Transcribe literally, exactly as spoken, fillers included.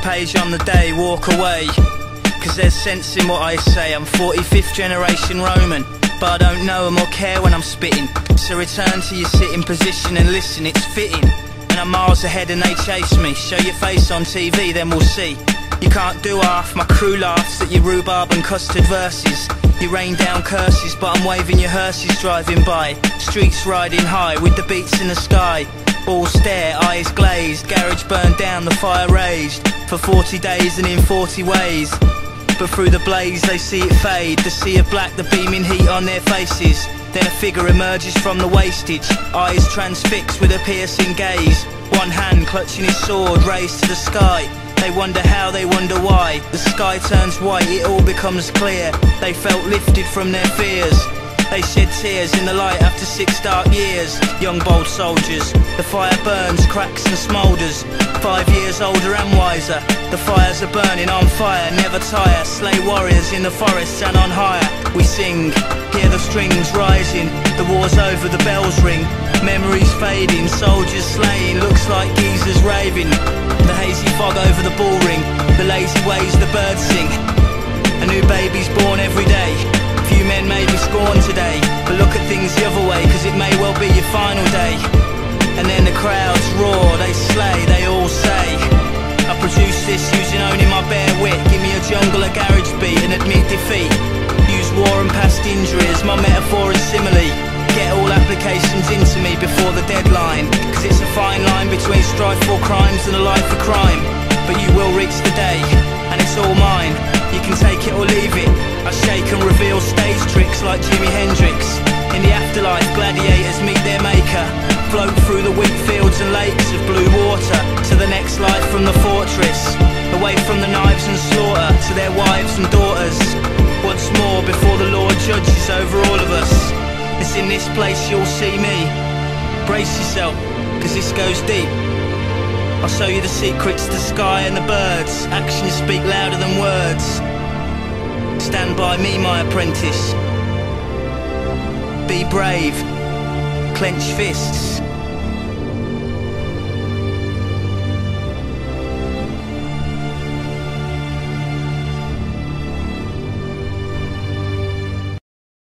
page on the day, walk away. Cause there's sense in what I say. I'm forty-fifth generation Roman, but I don't know them or care when I'm spitting. So return to your sitting position and listen, it's fitting. And I'm miles ahead and they chase me. Show your face on T V, then we'll see. You can't do half, my crew laughs at your rhubarb and custard verses. You rain down curses, but I'm waving your hearses driving by. Streets riding high with the beats in the sky. All stare, eyes glazed, garage burned down, the fire raged. For forty days and in forty ways. But through the blaze they see it fade. The sea of black, the beaming heat on their faces. Then a figure emerges from the wastage, eyes transfixed with a piercing gaze. One hand clutching his sword raised to the sky. They wonder how, they wonder why. The sky turns white, it all becomes clear. They felt lifted from their fears. They shed tears in the light after six dark years. Young bold soldiers, the fire burns, cracks and smoulders. Five years older and wiser, the fires are burning on fire, never tire. Slay warriors in the forests and on higher. We sing, hear the strings rising. The war's over, the bells ring. Memories fading, soldiers slain, looks like geezers raving. The hazy fog over the bull ring, the lazy ways the birds sing. A new baby's born every day. Few men may be scorned today, but look at things the other way, cause it may well be your final day. And then the crowds roar, they slay, they all say, I produced this using only my bare wit. Give me a jungle, a garage beat and admit defeat. Use war and past injuries, my metaphor is simile. Get all applications into me before the deadline, cause it's a fine line between strife for crimes and a life for crime. But you will reach the day, and it's all mine. You can take it or leave it. I shake and reveal stage tricks like Jimi Hendrix. In the afterlife, gladiators meet their maker. Float through the wheat fields and lakes of blue water to the next life from the fortress. Away from the knives and slaughter to their wives and daughters. Once more before the Lord judges over all of us. It's in this place you'll see me. Brace yourself, cause this goes deep. I'll show you the secrets, the sky and the birds. Actions speak louder than words. Stand by me, my apprentice. Be brave, clench fists.